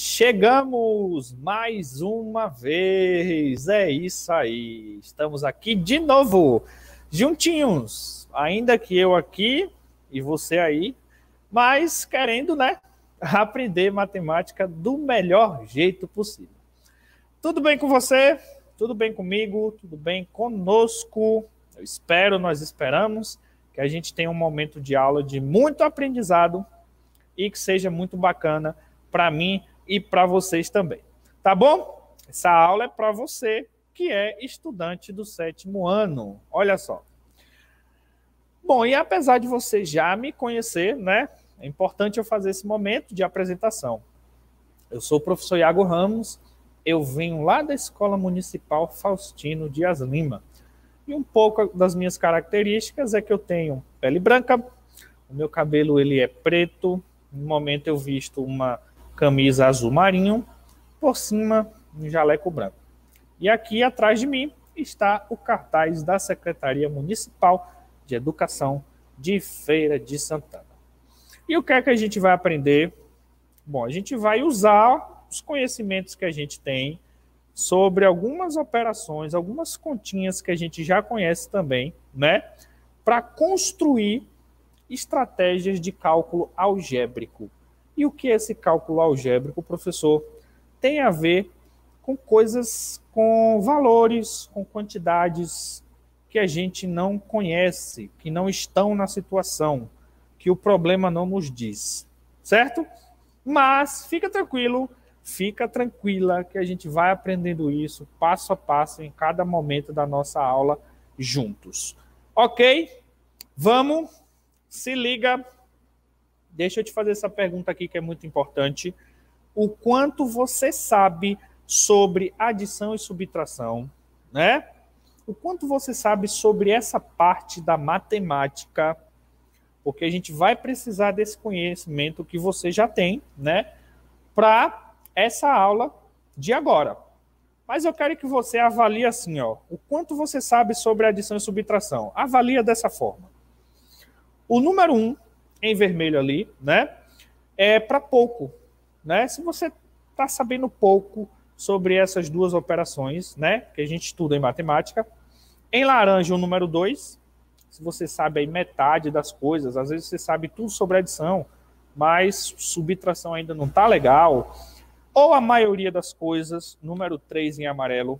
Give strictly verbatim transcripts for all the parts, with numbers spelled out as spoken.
Chegamos mais uma vez, é isso aí, estamos aqui de novo, juntinhos, ainda que eu aqui e você aí, mas querendo, né, aprender matemática do melhor jeito possível. Tudo bem com você? Tudo bem comigo? Tudo bem conosco? Eu espero, nós esperamos que a gente tenha um momento de aula de muito aprendizado e que seja muito bacana para mim e para vocês também. Tá bom? Essa aula é para você que é estudante do sétimo ano. Olha só. Bom, e apesar de você já me conhecer, né? É importante eu fazer esse momento de apresentação. Eu sou o professor Iago Ramos, eu venho lá da Escola Municipal Faustino Dias Lima. E um pouco das minhas características é que eu tenho pele branca, o meu cabelo ele é preto, no momento eu visto uma camisa azul marinho, por cima um jaleco branco. E aqui atrás de mim está o cartaz da Secretaria Municipal de Educação de Feira de Santana. E o que é que a gente vai aprender? Bom, a gente vai usar os conhecimentos que a gente tem sobre algumas operações, algumas continhas que a gente já conhece também, né? Para construir estratégias de cálculo algébrico. E o que é esse cálculo algébrico, professor? Tem a ver com coisas, com valores, com quantidades que a gente não conhece, que não estão na situação, que o problema não nos diz, certo? Mas fica tranquilo, fica tranquila que a gente vai aprendendo isso passo a passo em cada momento da nossa aula juntos. Ok? Vamos, se liga. Deixa eu te fazer essa pergunta aqui que é muito importante. O quanto você sabe sobre adição e subtração, né? O quanto você sabe sobre essa parte da matemática, porque a gente vai precisar desse conhecimento que você já tem, né? Para essa aula de agora. Mas eu quero que você avalie assim, ó, o quanto você sabe sobre adição e subtração. Avalia dessa forma. O número um, em vermelho ali, né, é para pouco, né? Se você está sabendo pouco sobre essas duas operações, né, que a gente estuda em matemática, em laranja o número dois, se você sabe aí metade das coisas, às vezes você sabe tudo sobre adição, mas subtração ainda não está legal, ou a maioria das coisas, número três em amarelo,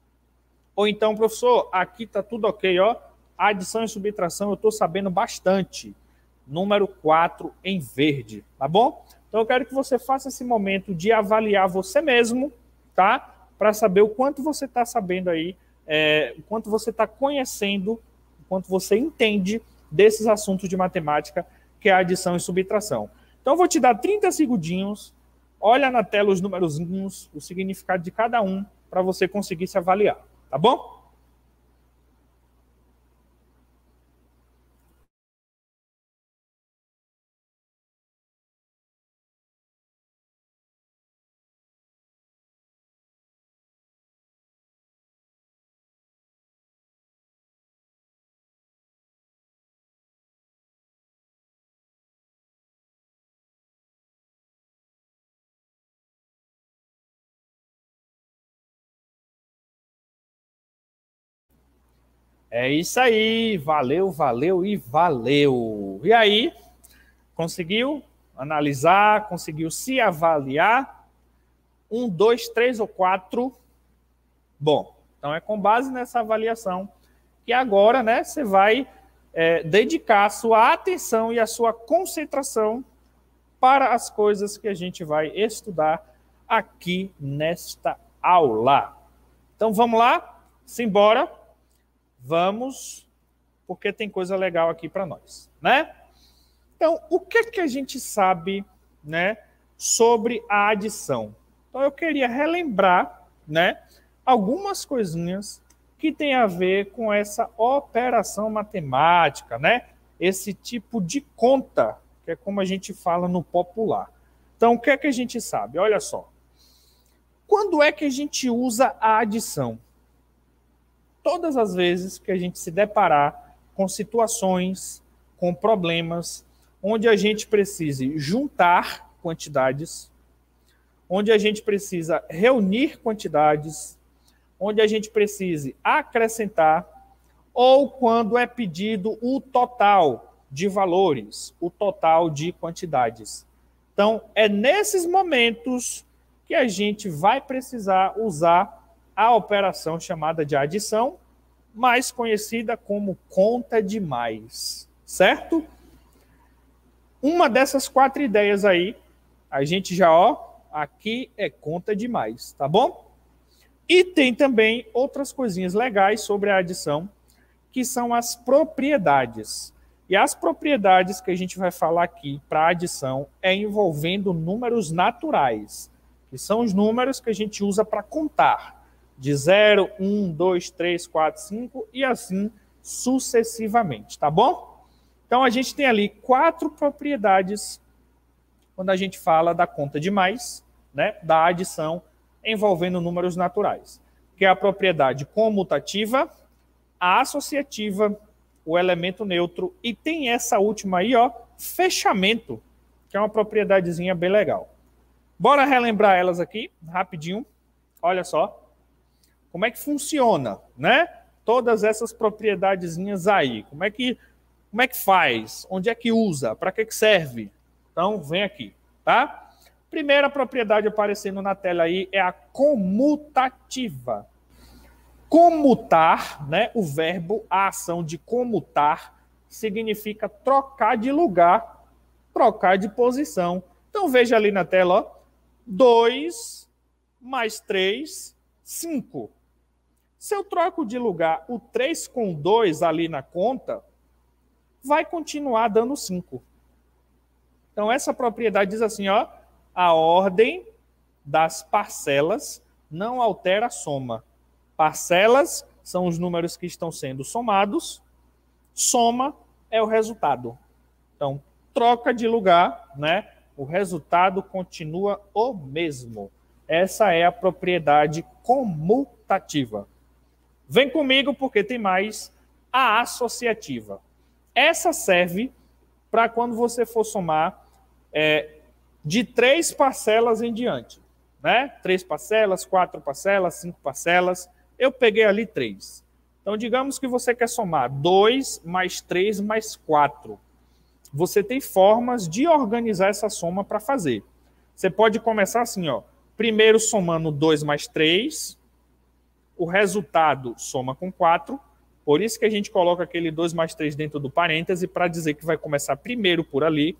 ou então, professor, aqui está tudo ok, ó, adição e subtração eu estou sabendo bastante, número quatro em verde, tá bom? Então eu quero que você faça esse momento de avaliar você mesmo, tá? Para saber o quanto você está sabendo aí, é, o quanto você está conhecendo, o quanto você entende desses assuntos de matemática, que é a adição e subtração. Então eu vou te dar trinta segundinhos, olha na tela os numerozinhos, o significado de cada um, para você conseguir se avaliar, tá bom? É isso aí, valeu, valeu e valeu. E aí, conseguiu analisar, conseguiu se avaliar? Um, dois, três ou quatro? Bom, então é com base nessa avaliação que agora, né, você vai é, dedicar a sua atenção e a sua concentração para as coisas que a gente vai estudar aqui nesta aula. Então vamos lá? Simbora. Vamos, porque tem coisa legal aqui para nós, né? Então, o que que a gente sabe, né, sobre a adição? Então, eu queria relembrar, né, algumas coisinhas que tem a ver com essa operação matemática, né? Esse tipo de conta, que é como a gente fala no popular. Então, o que é que a gente sabe? Olha só. Quando é que a gente usa a adição? Todas as vezes que a gente se deparar com situações, com problemas, onde a gente precise juntar quantidades, onde a gente precisa reunir quantidades, onde a gente precise acrescentar, ou quando é pedido o total de valores, o total de quantidades. Então, é nesses momentos que a gente vai precisar usar a operação chamada de adição, mais conhecida como conta de mais, certo? Uma dessas quatro ideias aí, a gente já, ó, aqui é conta de mais, tá bom? E tem também outras coisinhas legais sobre a adição, que são as propriedades. E as propriedades que a gente vai falar aqui para adição é envolvendo números naturais, que são os números que a gente usa para contar, de zero, um, dois, três, quatro, cinco e assim sucessivamente, tá bom? Então, a gente tem ali quatro propriedades quando a gente fala da conta de mais, né, da adição envolvendo números naturais, que é a propriedade comutativa, a associativa, o elemento neutro e tem essa última aí, ó, fechamento, que é uma propriedadezinha bem legal. Bora relembrar elas aqui, rapidinho. Olha só como é que funciona, né? Todas essas propriedadezinhas aí. Como é que Como é que faz? Onde é que usa? Para que que serve? Então, vem aqui, tá? Primeira propriedade aparecendo na tela aí é a comutativa. Comutar, né? O verbo, a ação de comutar, significa trocar de lugar, trocar de posição. Então, veja ali na tela, ó, dois mais três, cinco. Se eu troco de lugar o três com dois ali na conta, vai continuar dando cinco. Então, essa propriedade diz assim, ó, a ordem das parcelas não altera a soma. Parcelas são os números que estão sendo somados, soma é o resultado. Então, troca de lugar, né? O resultado continua o mesmo. Essa é a propriedade comutativa. Vem comigo porque tem mais a associativa. Essa serve para quando você for somar é, de três parcelas em diante. Né? Três parcelas, quatro parcelas, cinco parcelas. Eu peguei ali três. Então, digamos que você quer somar dois mais três mais quatro. Você tem formas de organizar essa soma para fazer. Você pode começar assim, ó. Primeiro somando dois mais três. O resultado soma com quatro. Por isso que a gente coloca aquele dois mais três dentro do parêntese para dizer que vai começar primeiro por ali.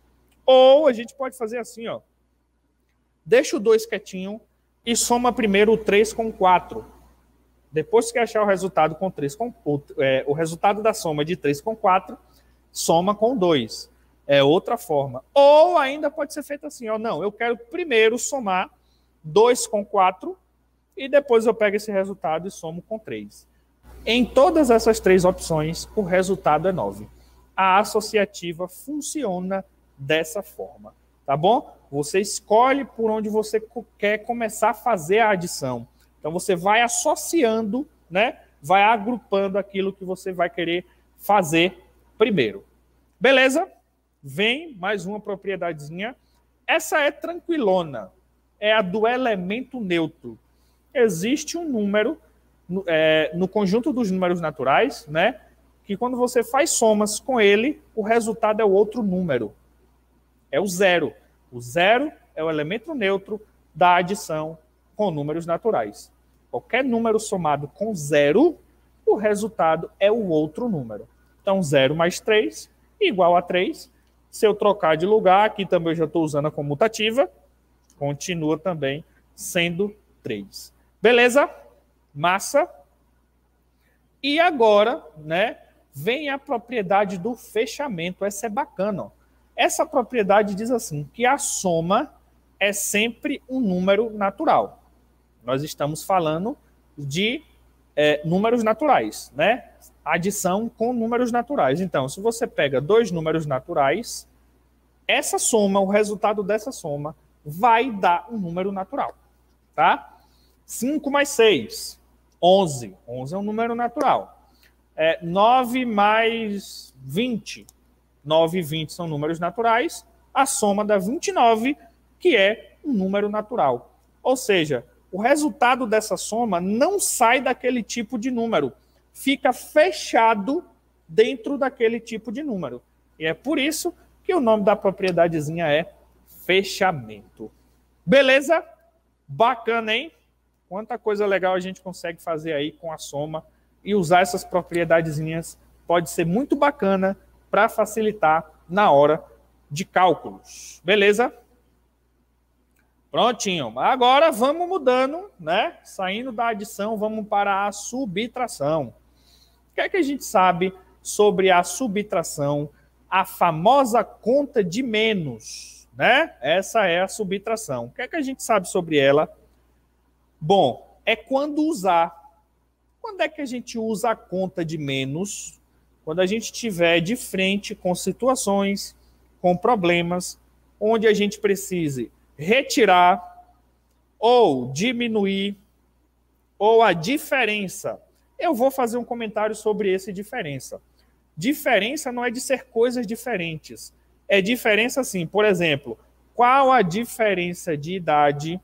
Ou a gente pode fazer assim, ó. Deixa o dois quietinho e soma primeiro o três com quatro. Depois que achar o resultado com três com o, é, o resultado da soma de três com quatro, soma com dois. É outra forma. Ou ainda pode ser feito assim, ó. Não, eu quero primeiro somar dois com quatro e depois eu pego esse resultado e somo com três. Em todas essas três opções, o resultado é nove. A associativa funciona dessa forma, tá bom? Você escolhe por onde você quer começar a fazer a adição. Então, você vai associando, né? Vai agrupando aquilo que você vai querer fazer primeiro. Beleza? Vem mais uma propriedadezinha. Essa é tranquilona. É a do elemento neutro. Existe um número no, é, no conjunto dos números naturais, né? Que quando você faz somas com ele, o resultado é o outro número. É o zero. O zero é o elemento neutro da adição com números naturais. Qualquer número somado com zero, o resultado é o outro número. Então, zero mais três igual a três. Se eu trocar de lugar, aqui também eu já estou usando a comutativa, continua também sendo três. Beleza? Massa. E agora, né, vem a propriedade do fechamento. Essa é bacana, ó. Essa propriedade diz assim, que a soma é sempre um número natural. Nós estamos falando de é, números naturais, né? Adição com números naturais. Então, se você pega dois números naturais, essa soma, o resultado dessa soma, vai dar um número natural, tá? cinco mais seis, onze. onze é um número natural. É, nove mais vinte. nove e vinte são números naturais. A soma dá vinte e nove, que é um número natural. Ou seja, o resultado dessa soma não sai daquele tipo de número, fica fechado dentro daquele tipo de número. E é por isso que o nome da propriedadezinha é fechamento. Beleza? Bacana, hein? Quanta coisa legal a gente consegue fazer aí com a soma e usar essas propriedadezinhas pode ser muito bacana para facilitar na hora de cálculos. Beleza? Prontinho. Agora vamos mudando, né? Saindo da adição, vamos para a subtração. O que é que a gente sabe sobre a subtração? A famosa conta de menos, né? Essa é a subtração. O que é que a gente sabe sobre ela? Bom, é quando usar. Quando é que a gente usa a conta de menos? Quando a gente estiver de frente com situações, com problemas, onde a gente precise retirar ou diminuir ou a diferença. Eu vou fazer um comentário sobre esse diferença. Diferença não é de ser coisas diferentes. É diferença assim, por exemplo, qual a diferença de idade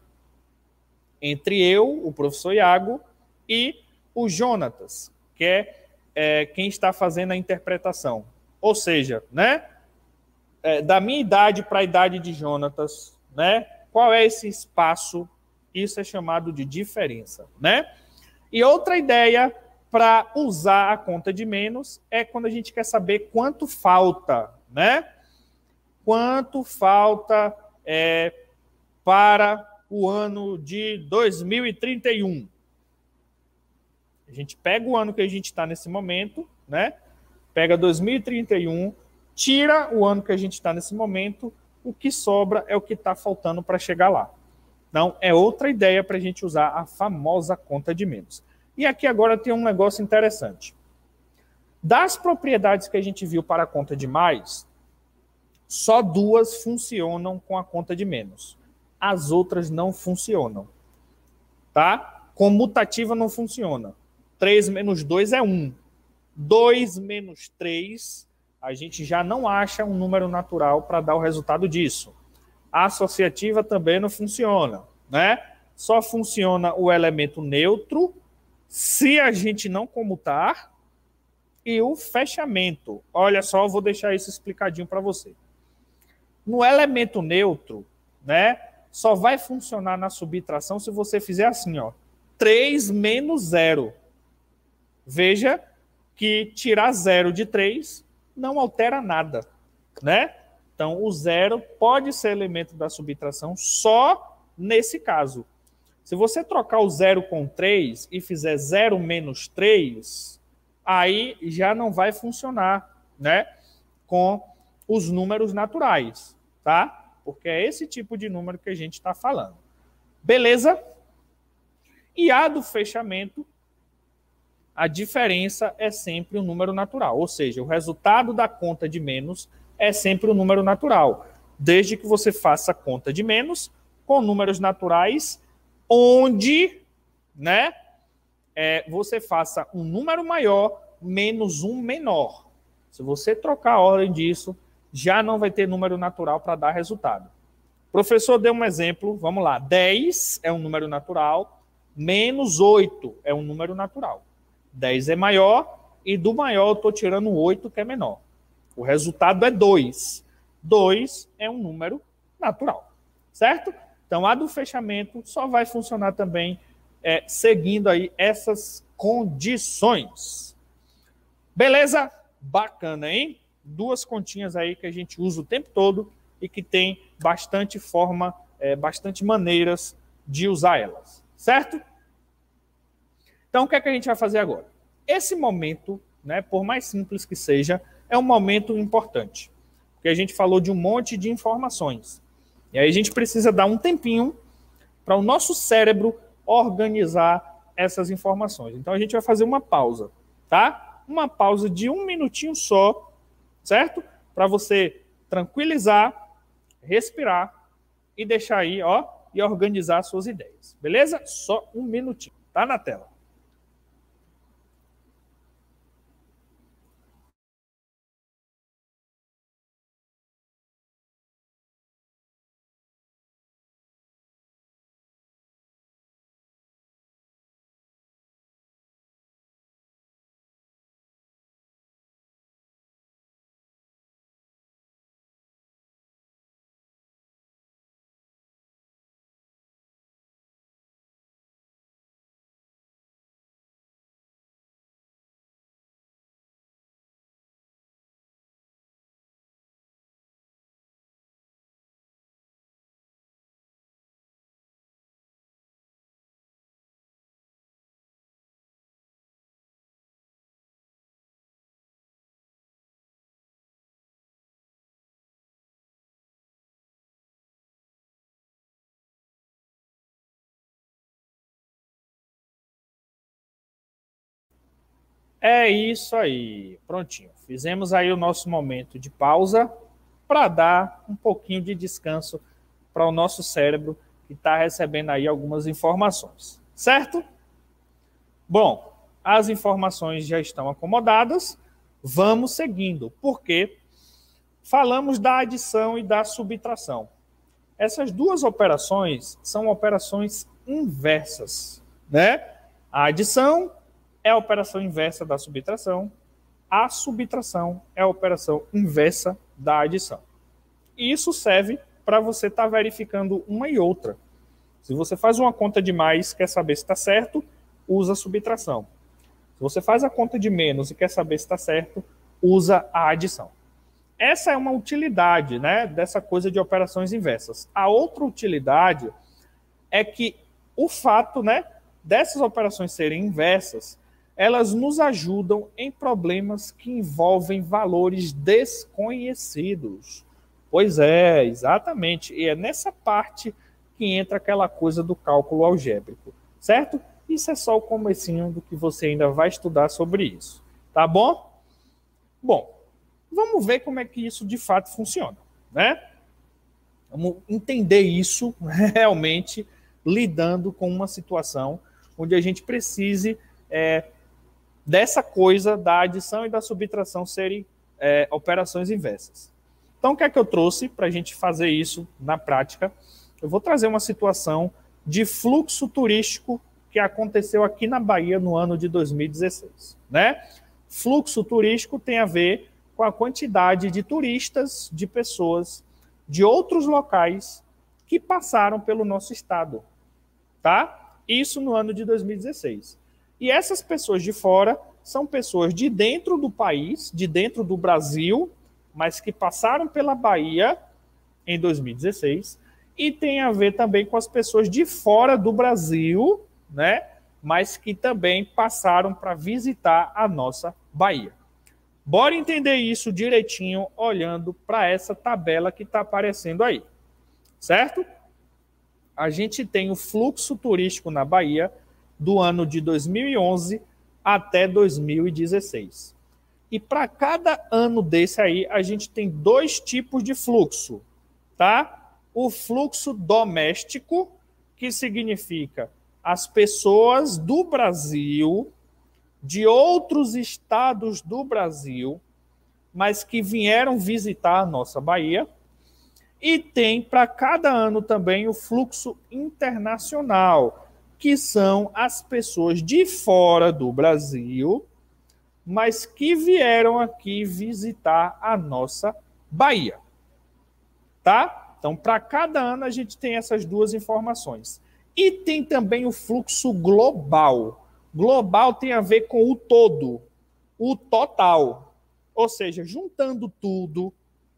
entre eu, o professor Iago, e o Jonatas, que é, é quem está fazendo a interpretação. Ou seja, né, é, da minha idade para a idade de Jonatas, né, qual é esse espaço? Isso é chamado de diferença, né? E outra ideia para usar a conta de menos é quando a gente quer saber quanto falta, né? Quanto falta é, para o ano de dois mil e trinta e um. A gente pega o ano que a gente está nesse momento, né? Pega dois mil e trinta e um, tira o ano que a gente está nesse momento, o que sobra é o que está faltando para chegar lá. Então, é outra ideia para a gente usar a famosa conta de menos. E aqui agora tem um negócio interessante. Das propriedades que a gente viu para a conta de mais, só duas funcionam com a conta de menos. As outras não funcionam. Tá? Comutativa não funciona. três menos dois é um. dois menos três, a gente já não acha um número natural para dar o resultado disso. A associativa também não funciona, né? Só funciona o elemento neutro se a gente não comutar e o fechamento. Olha só, eu vou deixar isso explicadinho para você. No elemento neutro, né, só vai funcionar na subtração se você fizer assim, ó, três menos zero. Veja que tirar zero de três não altera nada, né? Então, o zero pode ser elemento da subtração só nesse caso. Se você trocar o zero com três e fizer zero menos três, aí já não vai funcionar, né, com os números naturais, tá? Porque é esse tipo de número que a gente está falando. Beleza? E a do fechamento, a diferença é sempre um número natural. Ou seja, o resultado da conta de menos é sempre um número natural, desde que você faça conta de menos com números naturais, onde, né, é, você faça um número maior menos um menor. Se você trocar a ordem disso, já não vai ter número natural para dar resultado. O professor deu um exemplo, vamos lá, dez é um número natural, menos oito é um número natural. dez é maior e do maior eu estou tirando oito, que é menor. O resultado é dois. dois é um número natural, certo? Então, a do fechamento só vai funcionar também é, seguindo aí essas condições. Beleza? Bacana, hein? Duas continhas aí que a gente usa o tempo todo e que tem bastante forma, é, bastante maneiras de usar elas, certo? Então, o que é que a gente vai fazer agora? Esse momento, né, por mais simples que seja, é um momento importante. Porque a gente falou de um monte de informações. E aí a gente precisa dar um tempinho para o nosso cérebro organizar essas informações. Então, a gente vai fazer uma pausa, tá? Uma pausa de um minutinho só, certo? Para você tranquilizar, respirar e deixar aí, ó, e organizar suas ideias. Beleza? Só um minutinho. Tá na tela. É isso aí. Prontinho. Fizemos aí o nosso momento de pausa para dar um pouquinho de descanso para o nosso cérebro que está recebendo aí algumas informações. Certo? Bom, as informações já estão acomodadas. Vamos seguindo, porque falamos da adição e da subtração. Essas duas operações são operações inversas, né? A adição é a operação inversa da subtração, a subtração é a operação inversa da adição. E isso serve para você estar tá verificando uma e outra. Se você faz uma conta de mais e quer saber se está certo, usa a subtração. Se você faz a conta de menos e quer saber se está certo, usa a adição. Essa é uma utilidade, né, dessa coisa de operações inversas. A outra utilidade é que o fato, né, dessas operações serem inversas, elas nos ajudam em problemas que envolvem valores desconhecidos. Pois é, exatamente. E é nessa parte que entra aquela coisa do cálculo algébrico, certo? Isso é só o comecinho do que você ainda vai estudar sobre isso, tá bom? Bom, vamos ver como é que isso de fato funciona, né? Vamos entender isso realmente lidando com uma situação onde a gente precise é, dessa coisa da adição e da subtração serem é, operações inversas. Então, o que é que eu trouxe para a gente fazer isso na prática? Eu vou trazer uma situação de fluxo turístico que aconteceu aqui na Bahia no ano de dois mil e dezesseis, né? Fluxo turístico tem a ver com a quantidade de turistas, de pessoas de outros locais que passaram pelo nosso estado, tá? Isso no ano de dois mil e dezesseis. E essas pessoas de fora são pessoas de dentro do país, de dentro do Brasil, mas que passaram pela Bahia em dois mil e dezesseis, e tem a ver também com as pessoas de fora do Brasil, né? Mas que também passaram para visitar a nossa Bahia. Bora entender isso direitinho olhando para essa tabela que está aparecendo aí, certo? A gente tem o fluxo turístico na Bahia do ano de dois mil e onze até dois mil e dezesseis. E para cada ano desse aí, a gente tem dois tipos de fluxo, tá? O fluxo doméstico, que significa as pessoas do Brasil, de outros estados do Brasil, mas que vieram visitar a nossa Bahia. E tem para cada ano também o fluxo internacional, que são as pessoas de fora do Brasil, mas que vieram aqui visitar a nossa Bahia. Tá? Então, para cada ano a gente tem essas duas informações. E tem também o fluxo global. Global tem a ver com o todo, o total. Ou seja, juntando tudo,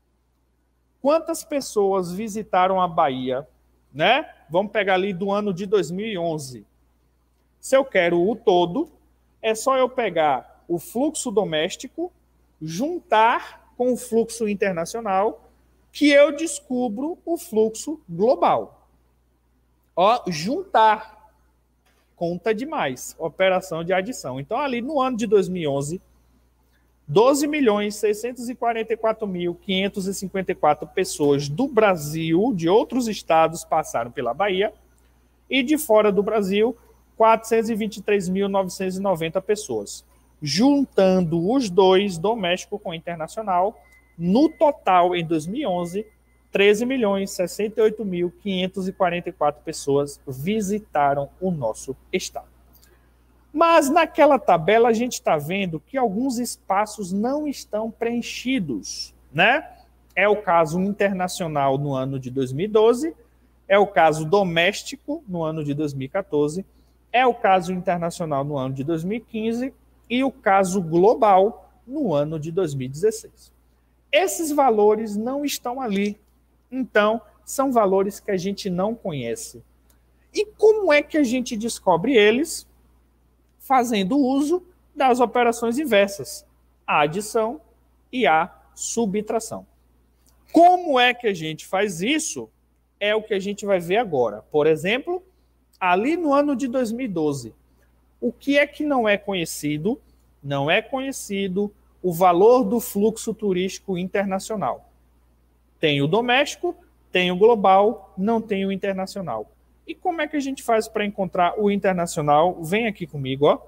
quantas pessoas visitaram a Bahia, né? Vamos pegar ali do ano de dois mil e onze. Se eu quero o todo, é só eu pegar o fluxo doméstico, juntar com o fluxo internacional, que eu descubro o fluxo global. Ó, juntar. Conta demais. Operação de adição. Então, ali no ano de dois mil e onze, doze milhões seiscentos e quarenta e quatro mil quinhentos e cinquenta e quatro pessoas do Brasil, de outros estados, passaram pela Bahia, e de fora do Brasil, quatrocentos e vinte e três mil novecentos e noventa pessoas. Juntando os dois, doméstico com internacional, no total, em dois mil e onze, treze milhões sessenta e oito mil quinhentos e quarenta e quatro pessoas visitaram o nosso estado. Mas naquela tabela a gente está vendo que alguns espaços não estão preenchidos, né? É o caso internacional no ano de dois mil e doze, é o caso doméstico no ano de dois mil e quatorze, é o caso internacional no ano de dois mil e quinze e o caso global no ano de dois mil e dezesseis. Esses valores não estão ali. Então, são valores que a gente não conhece. E como é que a gente descobre eles? Fazendo uso das operações inversas, a adição e a subtração. Como é que a gente faz isso? É o que a gente vai ver agora. Por exemplo, ali no ano de dois mil e doze, o que é que não é conhecido não é conhecido o valor do fluxo turístico internacional. Tem o doméstico, tem o global, não tem o internacional. E como é que a gente faz para encontrar o internacional? Vem aqui comigo, ó.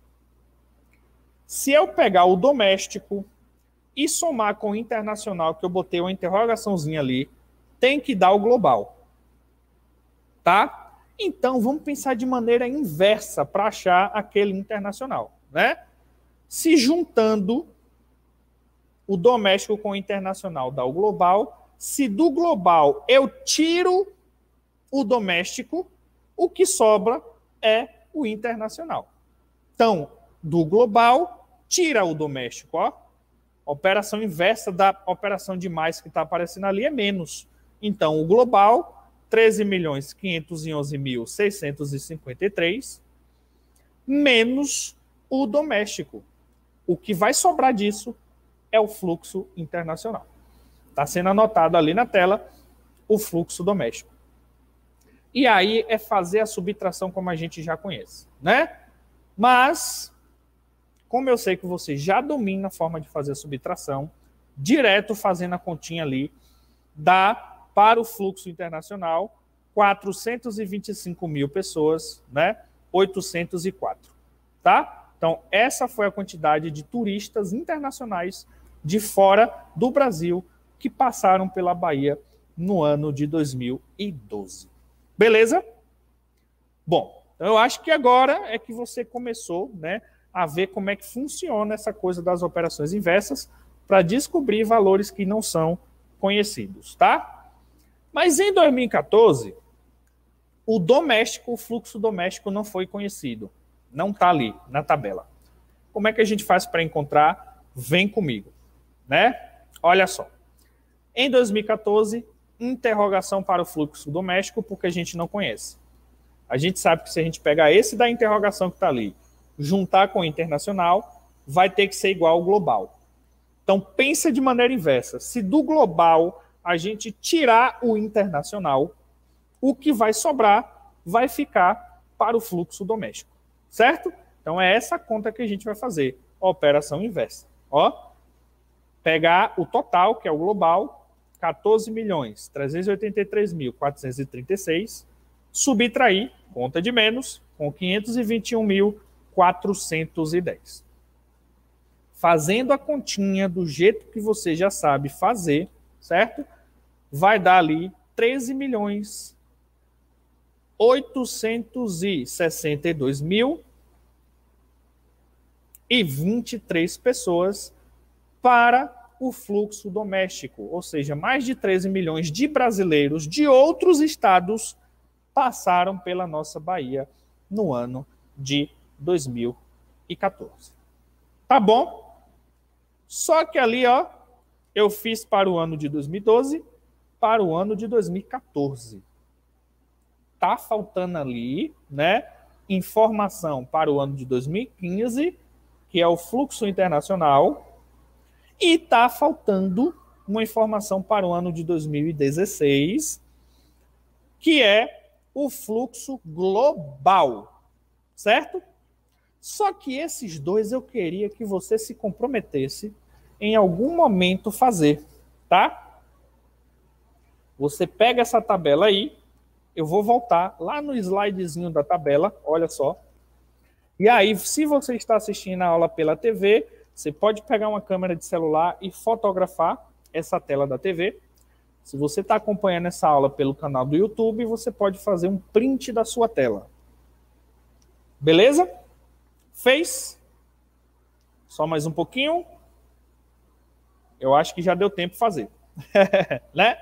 Se eu pegar o doméstico e somar com o internacional, que eu botei uma interrogaçãozinha ali, tem que dar o global. Tá? Então, vamos pensar de maneira inversa para achar aquele internacional, né? Se juntando o doméstico com o internacional dá o global, se do global eu tiro o doméstico, o que sobra é o internacional. Então, do global, tira o doméstico, ó. A operação inversa da operação de mais que está aparecendo ali é menos. Então, o global, treze milhões quinhentos e onze mil seiscentos e cinquenta e três, menos o doméstico. O que vai sobrar disso é o fluxo internacional. Está sendo anotado ali na tela o fluxo doméstico. E aí é fazer a subtração como a gente já conhece, né? Mas, como eu sei que você já domina a forma de fazer a subtração, direto fazendo a continha ali, dá para o fluxo internacional quatrocentos e vinte e cinco mil pessoas, né? oitocentos e quatro, tá? Então, essa foi a quantidade de turistas internacionais de fora do Brasil que passaram pela Bahia no ano de dois mil e doze. Beleza? Bom, eu acho que agora é que você começou, né, a ver como é que funciona essa coisa das operações inversas para descobrir valores que não são conhecidos, tá? Mas em dois mil e quatorze, o doméstico, o fluxo doméstico não foi conhecido. Não está ali na tabela. Como é que a gente faz para encontrar? Vem comigo, né? Olha só. Em dois mil e quatorze, interrogação para o fluxo doméstico, porque a gente não conhece. A gente sabe que se a gente pegar esse da interrogação que está ali, juntar com o internacional, vai ter que ser igual ao global. Então, pensa de maneira inversa. Se do global a gente tirar o internacional, o que vai sobrar vai ficar para o fluxo doméstico. Certo? Então, é essa conta que a gente vai fazer. A operação inversa. Ó, pegar o total, que é o global, quatorze milhões trezentos e oitenta e três mil quatrocentos e trinta e seis, subtrair, conta de menos, com quinhentos e vinte e um mil quatrocentos e dez. Fazendo a continha do jeito que você já sabe fazer, certo? Vai dar ali treze milhões oitocentos e sessenta e dois mil e vinte e três pessoas para o fluxo doméstico, ou seja, mais de treze milhões de brasileiros de outros estados passaram pela nossa Bahia no ano de dois mil e quatorze. Tá bom? Só que ali, ó, eu fiz para o ano de dois mil e doze, para o ano de dois mil e quatorze. Tá faltando ali, né, informação para o ano de dois mil e quinze, que é o fluxo internacional, e está faltando uma informação para o ano de dois mil e dezesseis, que é o fluxo global, certo? Só que esses dois eu queria que você se comprometesse em algum momento fazer, tá? Você pega essa tabela aí, eu vou voltar lá no slidezinho da tabela, olha só. E aí, se você está assistindo a aula pela T V, você pode pegar uma câmera de celular e fotografar essa tela da T V. Se você está acompanhando essa aula pelo canal do YouTube, você pode fazer um print da sua tela. Beleza? Fez? Só mais um pouquinho. Eu acho que já deu tempo de fazer. Né?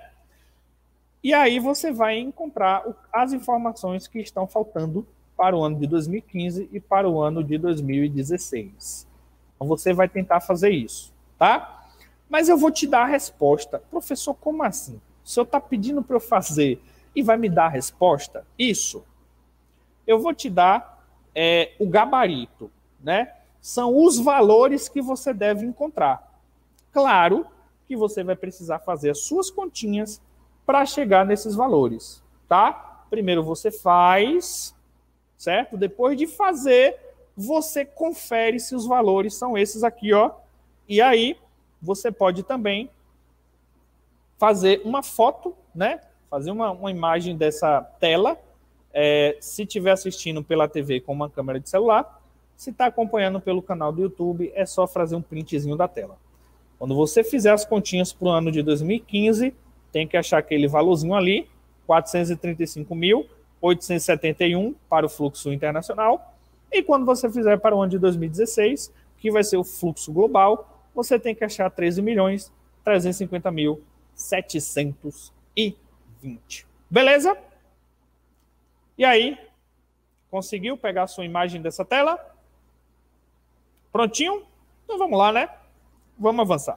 E aí você vai encontrar as informações que estão faltando para o ano de dois mil e quinze e para o ano de dois mil e dezesseis. Então você vai tentar fazer isso, tá? Mas eu vou te dar a resposta. Professor, como assim? O senhor está pedindo para eu fazer e vai me dar a resposta? Isso. Eu vou te dar é, o gabarito, né? São os valores que você deve encontrar. Claro que você vai precisar fazer as suas continhas para chegar nesses valores, tá? Primeiro você faz, certo? Depois de fazer, você confere se os valores são esses aqui, ó. E aí você pode também fazer uma foto, né? Fazer uma, uma imagem dessa tela. É, se estiver assistindo pela T V com uma câmera de celular, se está acompanhando pelo canal do YouTube, é só fazer um printzinho da tela. Quando você fizer as continhas para o ano de dois mil e quinze, tem que achar aquele valorzinho ali, quatrocentos e trinta e cinco mil, oitocentos e setenta e um para o fluxo internacional. E quando você fizer para o ano de dois mil e dezesseis, que vai ser o fluxo global, você tem que achar treze milhões, trezentos e cinquenta mil, setecentos e vinte. Beleza? E aí, conseguiu pegar a sua imagem dessa tela? Prontinho? Então vamos lá, né? Vamos avançar.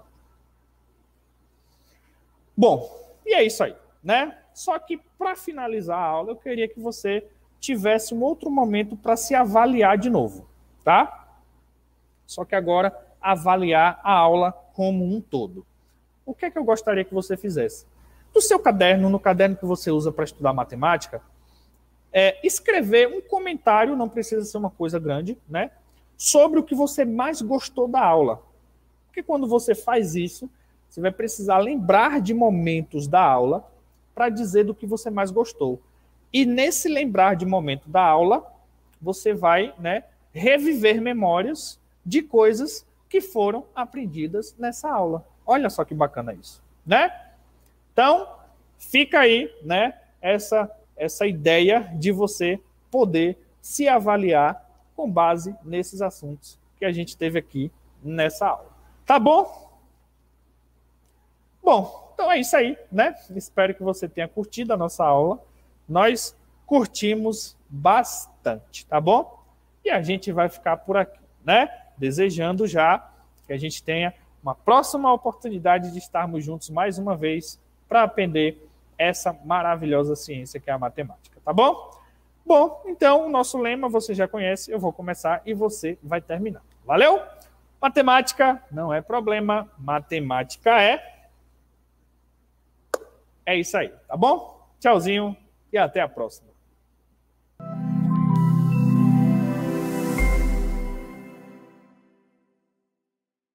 Bom, e é isso aí, né? Só que para finalizar a aula, eu queria que você tivesse um outro momento para se avaliar de novo, tá? Só que agora avaliar a aula como um todo. O que é que eu gostaria que você fizesse? No seu caderno, no caderno que você usa para estudar matemática, é, escrever um comentário, não precisa ser uma coisa grande, né? Sobre o que você mais gostou da aula. Porque quando você faz isso, você vai precisar lembrar de momentos da aula para dizer do que você mais gostou. E nesse lembrar de momento da aula, você vai, né, reviver memórias de coisas que foram aprendidas nessa aula. Olha só que bacana isso, né? Então, fica aí, né, essa, essa ideia de você poder se avaliar com base nesses assuntos que a gente teve aqui nessa aula. Tá bom? Bom, então é isso aí, né? Espero que você tenha curtido a nossa aula. Nós curtimos bastante, tá bom? E a gente vai ficar por aqui, né? Desejando já que a gente tenha uma próxima oportunidade de estarmos juntos mais uma vez para aprender essa maravilhosa ciência que é a matemática, tá bom? Bom, então o nosso lema você já conhece, eu vou começar e você vai terminar. Valeu? Matemática não é problema, matemática é... É isso aí, tá bom? Tchauzinho e até a próxima.